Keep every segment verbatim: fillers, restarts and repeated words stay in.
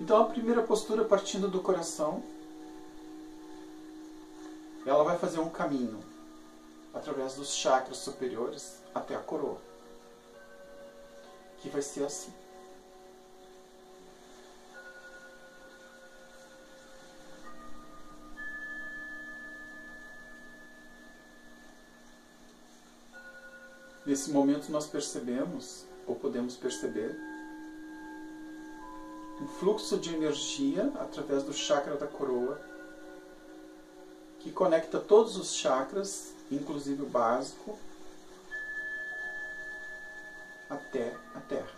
Então a primeira postura, partindo do coração, ela vai fazer um caminho através dos chakras superiores até a coroa, que vai ser assim. Nesse momento nós percebemos, ou podemos perceber, um fluxo de energia através do chakra da coroa, que conecta todos os chakras, inclusive o básico, até a Terra.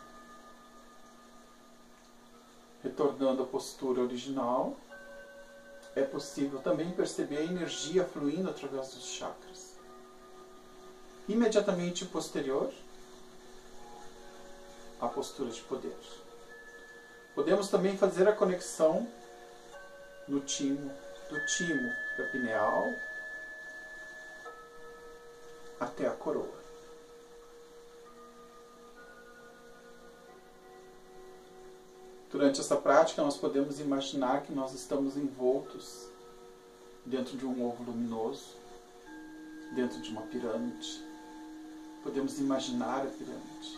Retornando à postura original, é possível também perceber a energia fluindo através dos chakras. Imediatamente posterior à postura de poder. Podemos também fazer a conexão no timo, do timo da pineal até a coroa. Durante essa prática, nós podemos imaginar que nós estamos envoltos dentro de um ovo luminoso, dentro de uma pirâmide. Podemos imaginar a pirâmide.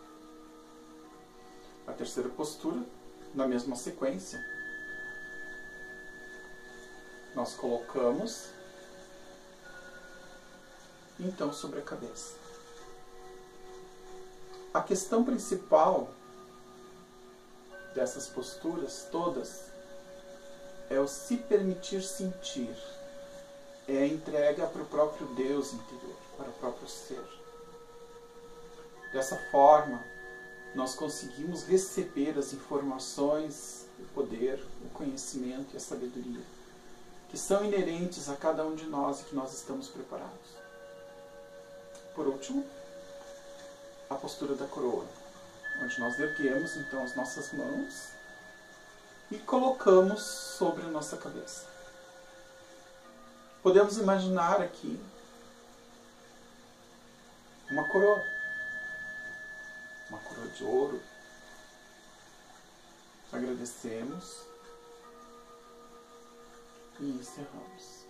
A terceira postura, na mesma sequência, nós colocamos então sobre a cabeça. A questão principal dessas posturas todas é o se permitir sentir, é a entrega para o próprio Deus interior, para o próprio ser. Dessa forma, nós conseguimos receber as informações, o poder, o conhecimento e a sabedoria que são inerentes a cada um de nós e que nós estamos preparados. Por último, a postura da coroa, onde nós erguemos então as nossas mãos e colocamos sobre a nossa cabeça. Podemos imaginar aqui uma coroa, uma coroa de ouro. Agradecemos e encerramos.